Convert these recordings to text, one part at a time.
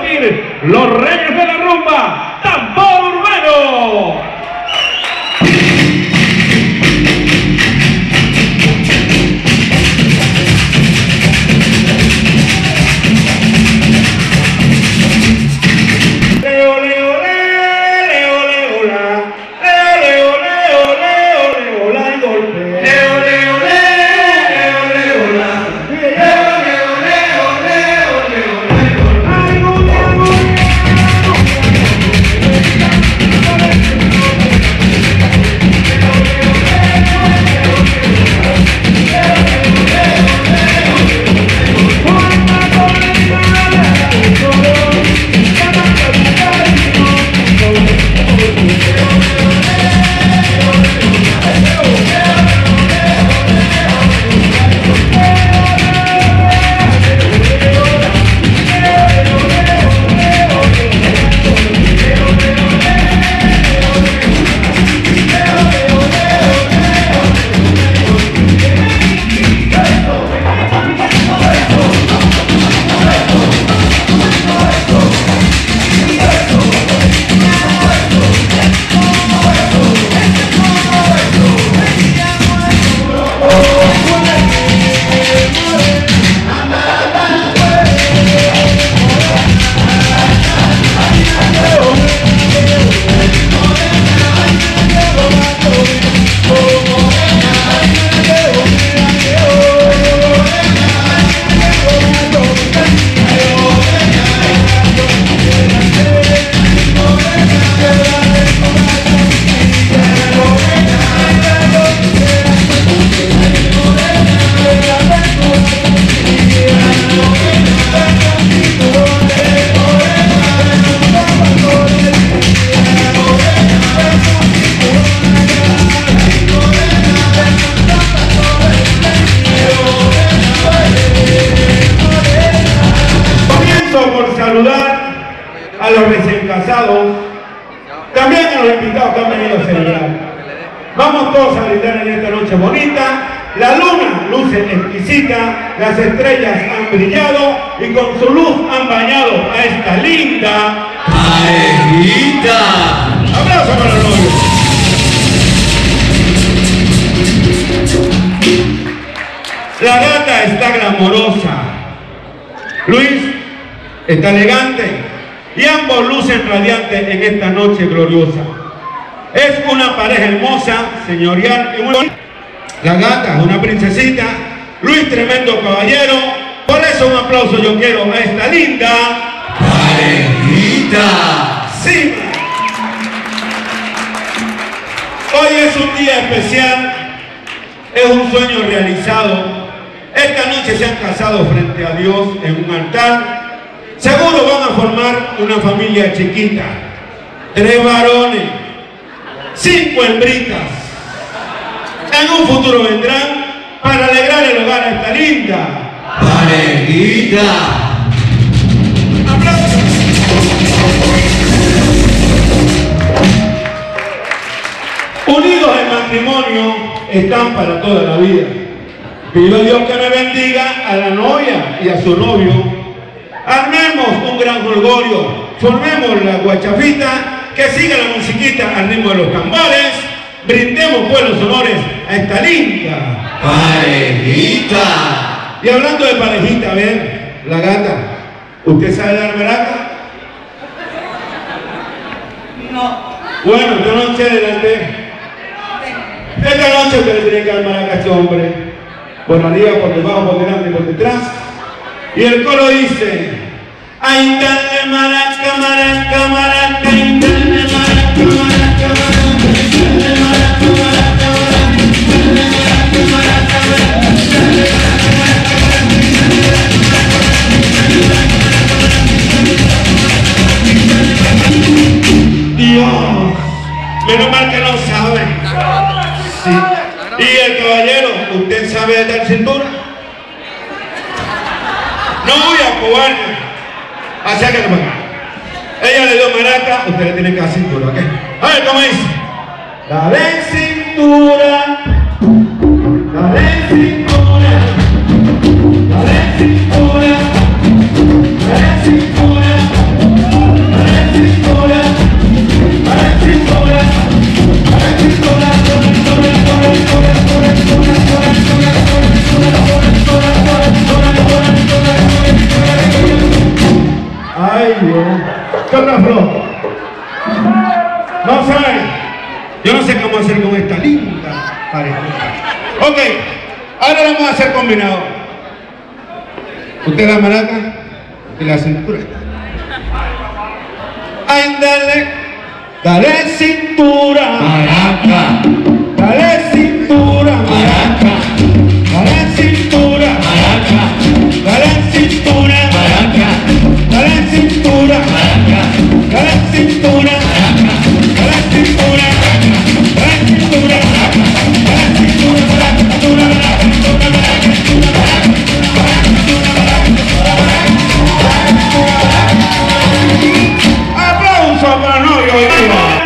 compartir los reyes de la rumba, Tambor Urbano. A los recién casados, también a los invitados que han venido a celebrar. Vamos todos a brindar en esta noche bonita. La luna luce exquisita, las estrellas han brillado y con su luz han bañado a esta linda parejita. ¡Aplausos para los novios! La gata está glamorosa, Luis está elegante y ambos lucen radiantes en esta noche gloriosa. Es una pareja hermosa, señorial y muy bonita. La gata es una princesita, Luis tremendo caballero. Por eso un aplauso yo quiero a esta linda parejita. Sí. Hoy es un día especial, es un sueño realizado. Esta noche se han casado frente a Dios en un altar. Seguro van a formar una familia chiquita, 3 varones, 5 hembritas. En un futuro vendrán para alegrar el hogar a esta linda parejita. ¡Aplausos! Unidos en matrimonio están para toda la vida. Pido a Dios que me bendiga a la novia y a su novio. Armemos un gran jolgorio, formemos la guachafita, que siga la musiquita al ritmo de los tambores, brindemos pues los honores a esta linda parejita. Y hablando de parejita, a ver, la gata, ¿usted sabe dar maraca? No. Bueno, esta noche adelante. Esta noche usted le tiene que dar maraca a este hombre, por arriba, por debajo, por delante, por detrás. Y el coro dice: ay, dale maraca, maraca, maraca, ay, dale maraca, maraca, maraca, dale maraca, maraca, maraca, dale maraca, maraca. Dios, menos mal que no sabe. Sí. Y el caballero, ¿usted sabe dar cintura? No voy a cobarme. Acérquese para acá. Ella le dio maraca, usted le tiene que dar cintura, ¿ok? A ver, ¿cómo dice? Dale cintura, dale cintura, dale cintura, dale cintura. Ay, Dios. ¿Qué otra flor? No saben. Yo no sé cómo hacer con esta linda pareja. Ok, ahora lo vamos a hacer combinado. Usted la maraca y la cintura. Ay, dale, dale cintura. Maraca, Dale cintura. maraca, Dale cintura. maraca, Dale cintura. maraca, Dale cintura. maraca, Dale cintura. Dale cintura. Dale cintura. Aplauso para Novio hoy día.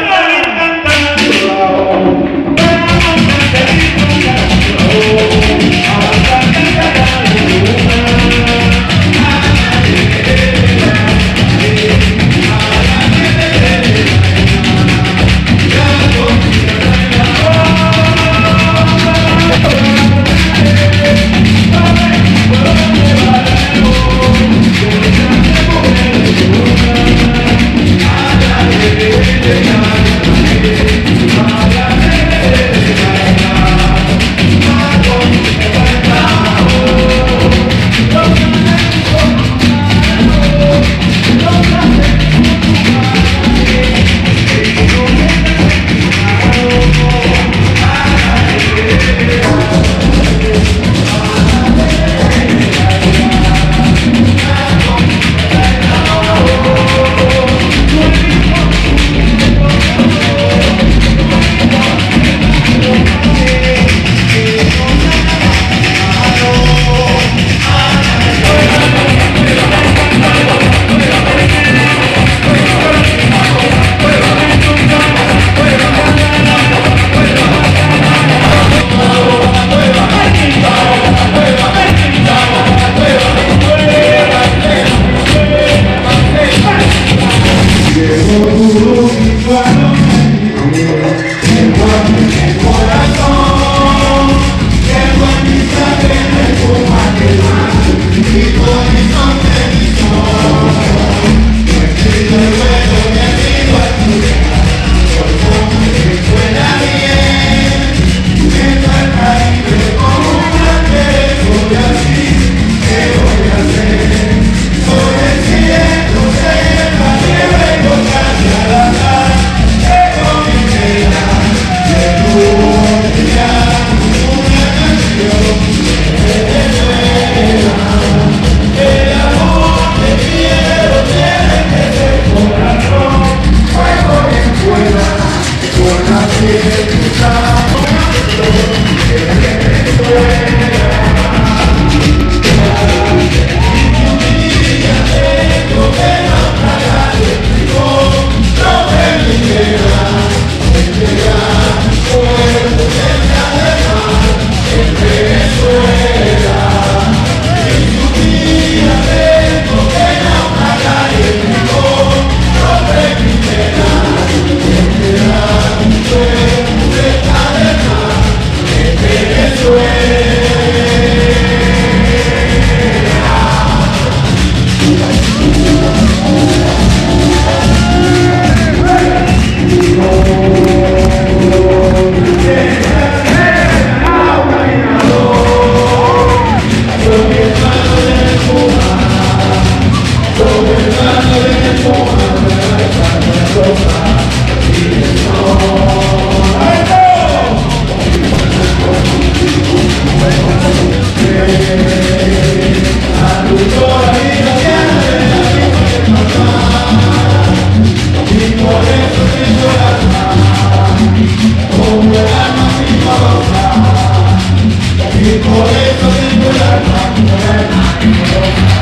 y por eso tengo el alma.